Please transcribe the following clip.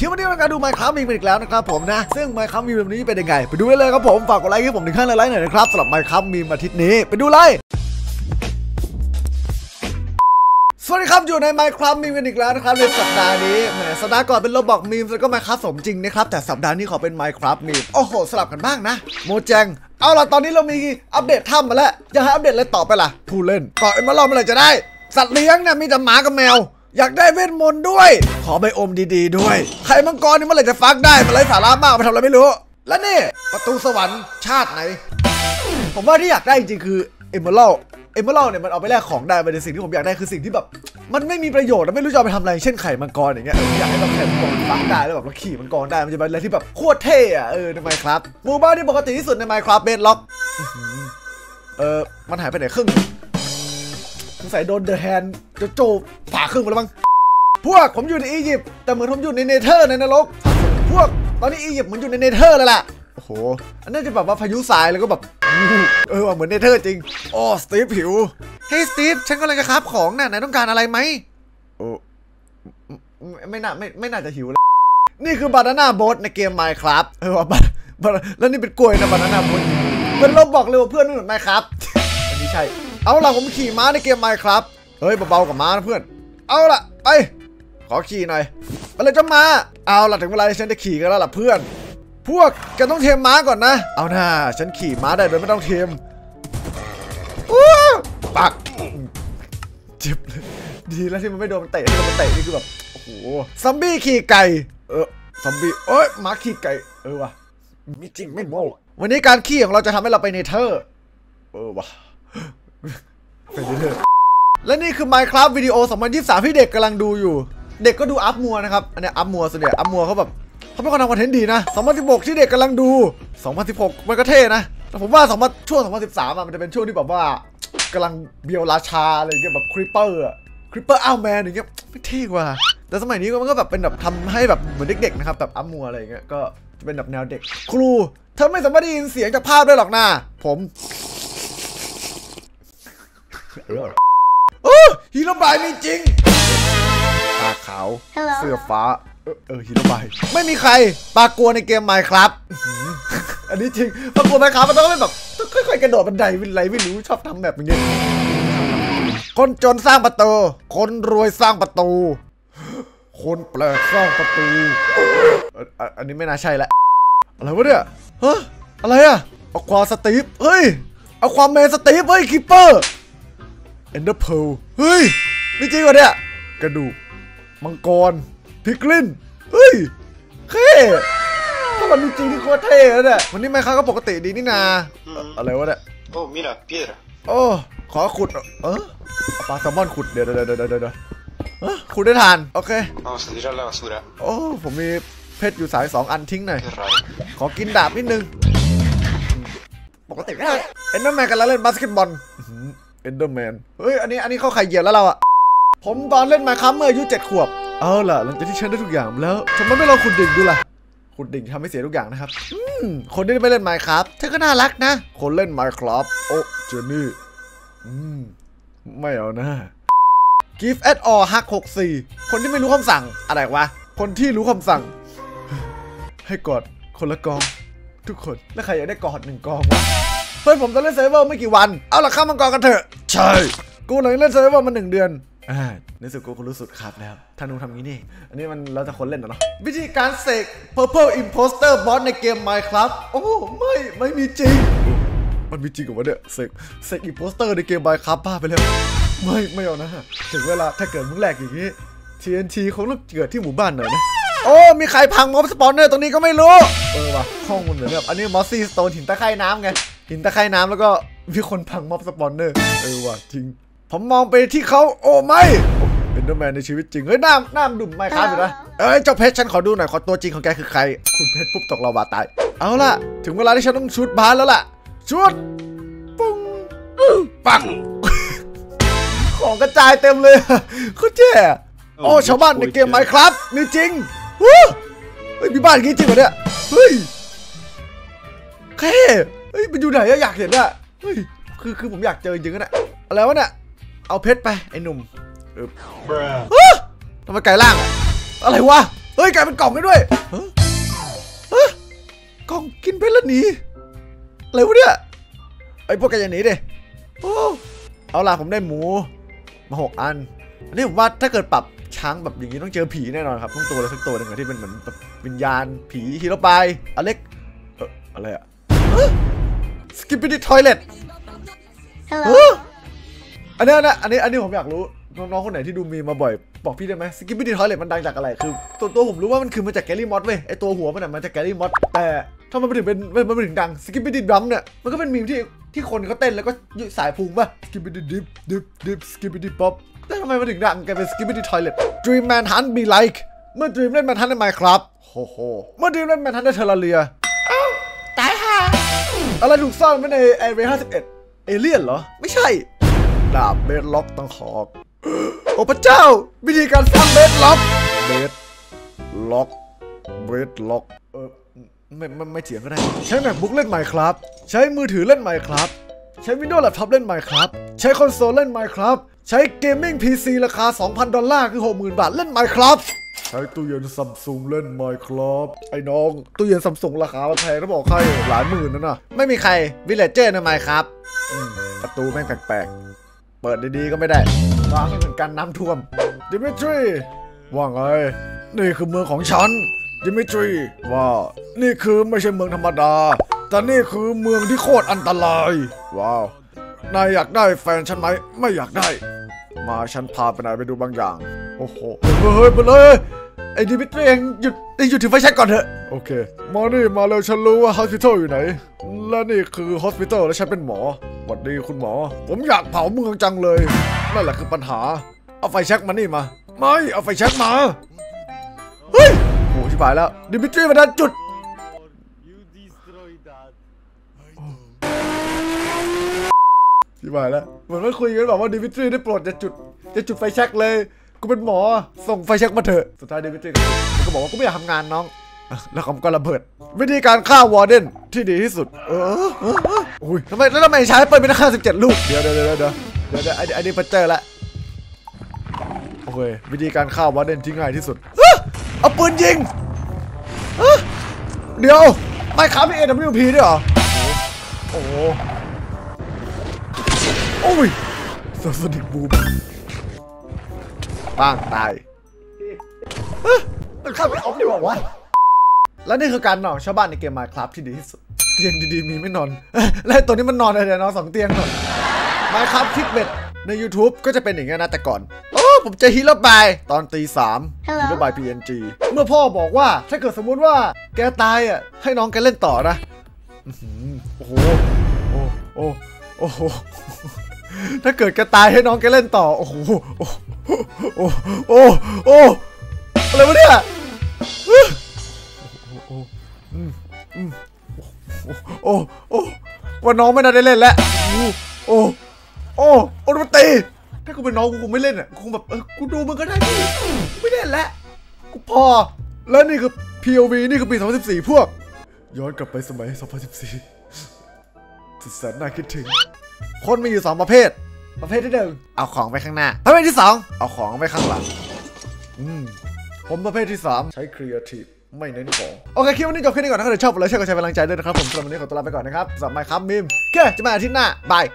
คลิปวันนี้เราการดู Minecraft มีอีกแล้วนะครับผมนะซึ่ง Minecraft มีแบบนี้เป็นยังไงไปดูได้เลยครับผมฝากกดไลค์ให้ผมถึงขั้นไลค์หน่อยนะครับสำหรับ Minecraft มีอาทิตย์นี้ไปดูเลยสวัสดีครับอยู่ใน Minecraft มีกันอีกแล้วนะครับในสัปดาห์นี้แหมสัปดาห์ก่อนเป็น Roblox มีมแล้วก็ Minecraft สมจริงนะครับแต่สัปดาห์นี้ขอเป็น Minecraft มีมโอ้โหสลับกันบ้างนะโมแจงเอาล่ะตอนนี้เรามีอัปเดตถ้ำมาแล้วจะให้อัปเดตอะไรต่อไปล่ะผู้เล่นเกาะเอ็มเมอรัลด์เมื่อไหร่จะได้สัตว์เลี้ยงเนี่ยมีแต่หมากับแมวอยากได้เวทมนต์ด้วยขอใบอมดีๆด้วยไข่มังกรนี่เมื่อไหร่จะฟักได้มันไร้สาระมากไปทำอะไรไม่รู้และนี่ประตูสวรรค์ชาติไหนผมว่าที่อยากได้จริงๆคือเอมเมอรัลด์เนี่ยมันเอาไปแลกของได้เป็นสิ่งที่ผมอยากได้คือสิ่งที่แบบมันไม่มีประโยชน์และไม่รู้จะเอาไปทำอะไรเช่นไข่มังกรอย่างเงี้ยอยากให้แบบไข่มังกรฟักได้แล้วแบบเราขี่มังกรได้มันจะเป็นอะไรที่แบบโคตรเท่อะทำไมครับหมู่บ้านที่ปกติที่สุดใน Minecraft Bedrock มันหายไปไหนครึ่งสงสัยโดนเดอะแฮนด์โจผ่าครึ่งไปแล้วมั้งพวกผมอยู่ในอียิปต์แต่เหมือนผมอยู่ในเนเธอร์ในนรกพวกตอนนี้อียิปต์เหมือนอยู่ในเนเธอร์เลยแหละโอ้โหอันนั้นจะแบบว่าพายุทรายแล้วก็แบบเหมือนเนเธอร์จริงโอ้สตีฟหิวเฮ้ยสตีฟฉันกำลังจะคราฟของน่ะนายต้องการอะไรไหมโอ้ไม่น่าจะหิวแล้วนี่คือบานาน่าโบ๊ทในเกม Minecraft แล้วนี่เป็นกล้วยนะบานาน่าโบ๊ทเป็นเราบอกเลยว่าเพื่อนไม่เหมือน Minecraft อันนี้ใช่เอาล่ะผมขี่ม้าในเกม Minecraft เฮ้ยเบาๆกับม้านะเพื่อนเอาล่ะไปขอขี่หน่อยไปเลยจะมาเอาล่ะถึงเวลาที่ฉันจะขี่กันแล้วล่ะเพื่อนพวกแกต้องเทมม้าก่อนนะเอาหน้าฉันขี่ม้าได้โดยไม่ต้องเทมปักเจ็บเลยดีแล้วที่มันไม่โดนมันเตะที่มันเตะนี่คือแบบโอ้โหซอมบี้ขี่ไก่ซอมบี้ม้าขี่ไก่ว่ะมีจริงไม่โม้วันนี้การขี่ของเราจะทำให้เราไปเนเธอร์ว่ะไปเนเธอร์และนี่คือ Minecraft วิดีโอ2023ที่เด็กกำลังดูอยู่เด็กก็ดูอัพมัวนะครับอันนี้อัพมัวส่วนใหญ่อัพมัวเขาเป็นคนทำคอนเทนต์ดีนะ2016ที่เด็กกำลังดู2016มันก็เท่นะแต่ผมว่าช่วง2013มันจะเป็นช่วงที่แบบว่ากำลังเบียวราชาอะไรอย่างเงี้ยแบบคริปเปอร์อ้าวแมนอย่างเงี้ยไม่เท่กว่าแต่สมัยนี้มันก็แบบเป็นแบบทำให้แบบเหมือนเด็กๆนะครับแบบอัพมัวอะไรอย่างเงี้ยก็จะเป็นแบบแนวเด็กครูเธอไม่สามารถได้ยินเสียงจากภาพได้หรอกนะผมฮีโร่บายมีจริงตาขาวเสื้อฟ้าฮีโร่บายไม่มีใครปากกลัวในเกม Minecraft อันนี้จริงปากกลัว Minecraft มันต้องเป็นแบบต้องค่อยๆกระโดดบันไดวินไรไม่รู้ชอบทำแบบนี้คนจนสร้างประตูคนรวยสร้างประตูคนแปลกสร้างประตูอันนี้ไม่น่าใช่ละอะไรวะเนี่ยอะไรอะเอาความสตีฟเฮ้ยเอาความแมนสตีฟเฮ้ยคิปเปอร์เอนเดอร์เพลเฮ้ยไม่จริงวะเนี่ยกระดูกมังกรพิกลินเฮ้ยเท่ถ้ามันจริงที่โคตรเท่แล้วเนี่ยวันนี้แม่ค้าก็ปกติดีนี่นาอะไรวะเนี่ยโอ้มีนะเปียร์โอ้ขอขุดปลาแซลมอนขุดเดี๋ยวขุดได้ทานโอเคโอ้ผมมีเพชรอยู่สาย2 อันทิ้งหน่อยขอกินดาบนิดนึงปกติไม่ได้เอ็นเดอร์แมนกันแล้วเล่นบาสเกตบอลเอ็นเดอร์แมนเฮ้ยอันนี้เข้าไข่เหยียดแล้วเราอะผมตอนเล่นมาครับเมื่ออายุ7 ขวบเอาล่ะหลังจากที่ฉันได้ทุกอย่างแล้วทำไมไม่ลองขุดดิ่งดูล่ะขุดดิ่งทำให้เสียทุกอย่างนะครับคนที่ไม่เล่น Minecraft เธอก็น่ารักนะคนเล่น Minecraft โอ้เจนนี่ไม่เอานะ Give at all ฮัก64คนที่ไม่รู้คำสั่งอะไรวะคนที่รู้คำสั่งให้กอดคนละกองทุกคนแล้วใครอยากได้กอด1 กองวะเพื่อนผมจะเล่นเซิร์ฟเวอร์ไม่กี่วันเอาล่ะข้ามมังกรกันเถอะใช่กูหลังเล่นเซิร์ฟเวอร์มา1 เดือนในสุดกูรู้สุดครับแล้วธนูทำงี้นี่อันนี้มันเราจะคนเล่นเนาะวิธีการเสก Purple Imposter Boss ในเกม Minecraft โอ้ไม่มีจริงมันมีจริงกับวะเนี่ยเสก Imposter ในเกม Minecraft บ้าไปแล้วไม่เอานะถึงเวลาถ้าเกิดมึงแหลกอย่างนี้ TNT คงต้องเกิดที่หมู่บ้านหน่อยนะโอ้มีใครพังม็อบสปอนเนอร์ตรงนี้ก็ไม่รู้ว่ะห้องมันเหมือนแบบอันนี้มอสซี่สโตนหินตะไคร่น้ำไงหินตะไคร่น้ำแล้วก็มีคนพังม็อบสปอนเนอร์ว่ะจริงผมมองไปที่เขาโอ้ไม่เป็นเดอร์แมนในชีวิตจริงเฮ้ยน้ำดุ่มไม่ครับอยู่นะเจ้าเพชรฉันขอดูหน่อยขอตัวจริงของแกคือใครคุณเพชรปุ๊บตกลาวาตายเอาล่ะถึงเวลาที่ฉันต้องชุดบาสแล้วล่ะชุดปุ้งปังของกระจายเต็มเลยคุณเจ๊โอ้ชาวบ้านในเกม Minecraft มีจริงเฮ้ยมีบ้านอย่างนี้จริงเหรอเนี่ยเฮ้ยเฮ้ยมันอยู่ไหนอยากเห็นอะเฮ้ยคือผมอยากเจอจริงๆนะอะไรวะเนี่ยเอาเพชรไปไอ้หนุ่มทำไมไก่ล่างอะไรวะฮ้ยกลายเป็นกล่องได้ด้วยกล่องกินเพชรแล้วหนีอะไรวะเนี่ยไอ้พวกแกอย่าหนีดิโอ้เอาล่ะผมได้หมูมา6 อันอันนี้ผมว่าถ้าเกิดปรับช้างแบบอย่างนี้ต้องเจอผีแน่นอนครับต้องตัวอะไรสักตัวหนึ่งที่เป็นเหมือนแบบวิญญาณผีฮีโร่บายอเล็กอะไรอะสกิปปี้ดิทอยเลทอันนี้ผมอยากรู้น้องๆคนไหนที่ดูมีมาบ่อยบอกพี่ได้ไหมสกิปปี้ดิทอยเลทมันดังจากอะไรคือตัวผมรู้ว่ามันคือมาจากแกลลี่มอสเว้ยไอตัวหัวมันมาจากแกลลี่มอสแต่ถ้ามันถึงเป็นมันถึงดังสกิปปี้ดิดรัมเนี่ยมันก็เป็นมีมที่คนเขาเต้นแล้วก็สายพุงป่ะสกิปปี้ดิดิบสกิปปี้ดิป๊อปแต่ทำไมมันถึงดังกันเป็นสกิปปี้ดิทอยเลท Dream Manhunt be like เมื่อ Dream เล่น Manhunt ใน Minecraft โอ้โหเมื่อ Dream เล่น Manhunt ใน Terraria ตายห่าอะไรถูกซ่อนไว้ใน Area 51 เอเลี่ยนเหรอไม่ใช่ดาบเบดล็อกต้องขอกโอ้พระเจ้าวิธีการสร้างเบดล็อกไม่เถียงก็ได้ใช้ MacBook เล่น Minecraft ใช้มือถือเล่น Minecraft ใช้ Windows Laptop เล่น Minecraft ใช้คอนโซลเล่น Minecraft ใช้ Gaming PC ราคา $2,000 คือ 60,000 บาทเล่น Minecraft ใช้ตู้เย็น Samsung เล่น Minecraft ไอ้น้องตู้เย็น Samsung ราคาแพงถ้าบอกใครหลายหมื่นนั่นน่ะไม่มีใคร Villager ใน Minecraft ประตูแม่งแปลกๆเปิดดีๆก็ไม่ได้ร้างเหมือนกันน้ำท่วมดิมิทรีว่าไงนี่คือเมืองของฉันดิมิทรีว่านี่คือไม่ใช่เมืองธรรมดาแต่นี่คือเมืองที่โคตรอันตรายว้าวนายอยากได้แฟนฉันไหมไม่อยากได้มาฉันพาไปไหนไปดูบางอย่างโอ้โหเฮ้ยไปเลยไอ้ดิมิทรีเองหยุดถือไฟแช็กก่อนเถอะโอเคมานี่มาเลยฉันรู้ว่าฮอสพิทอลอยู่ไหนและนี่คือฮอสพิทอลและฉันเป็นหมอสวัสดีคุณหมอผมอยากเผาเมืองจังเลยนั่นแหละคือปัญหาเอาไฟแช็กมานี่มาไม่เอาไฟแช็กมาเฮ้ยโอ้ชิบหายแล้วดิมิทรีมาดันจุดชิบหายแล้วเหมือนว่าคุยกันบอกว่าดิมิทรีได้โปรดจะจุดไฟแช็กเลยกูเป็นหมอส่งไฟแช็กมาเถอะสุดท้ายดิมิทรีก็บอกว่ากูไม่อยากทำงานน้องแล้วเขาก็ระเบิดวิธีการฆ่าวอร์เดนที่ดีที่สุดอุ้ยทำไมใช้ปืนเป็นค่า17 ลูกเดี๋ยวไอ้นี่ปัจเจอละโอเควิธีการฆ่าวอร์เดนที่ง่ายที่สุดเอาปืนยิงเดี๋ยวไม่ครับมี AWP ด้วยเหรอโอ้โหโอ้ยโซนิกบูมปังตายมันฆ่าไม่ออฟดีกว่าวะและนี่คือการนอนชาวบ้านในเกม Minecraft ที่ดีที่สุดเตียงดีๆมีไม่นอนและตัวนี้มันนอนอะไรนอน2 เตียงก่อน Minecraft คลิปเบ็ดใน YouTube ก็จะเป็นอย่างนี้นะแต่ก่อนโอ้ผมเจอฮีโร่บายตอนตี 3ฮีโร่บาย PNG เมื่อพ่อบอกว่าถ้าเกิดสมมุติว่าแกตายอ่ะให้น้องแกเล่นต่อนะโอ้โหโอ้โหถ้าเกิดแกตายให้น้องแกเล่นต่อโอ้โหโอ้อะไรวะเนี่ยว่าน้องไม่น่าได้เล่นแล้วโอ้มันตีถ้ากูเป็นน้องกูคงไม่เล่นอ่ะกูคงแบบกูดูมันก็ได้ไม่เล่นแล้วกูพอแล้วนี่คือ POV นี่คือปี 2014 พวกย้อนกลับไปสมัย 2014 สุดแสนน่าคิดถึงคนมีอยู่2 ประเภทที่1เอาของไปข้างหน้าประเภทที่2เอาของไปข้างหลังผมประเภทที่3ใช้ครีเอทีฟไม่เน้นของโอเคคลิปวันนี้จบแค่นี้ก่อนถ้าใครชอบกดไลค์แชร์กดแชร์เป็นกำลังใจด้วยนะครับผมสำหรับวันนี้ขอตัวลาไปก่อนนะครับสำหรับ Minecraft มีมโอเคจะมาอาทิตย์หน้าบาย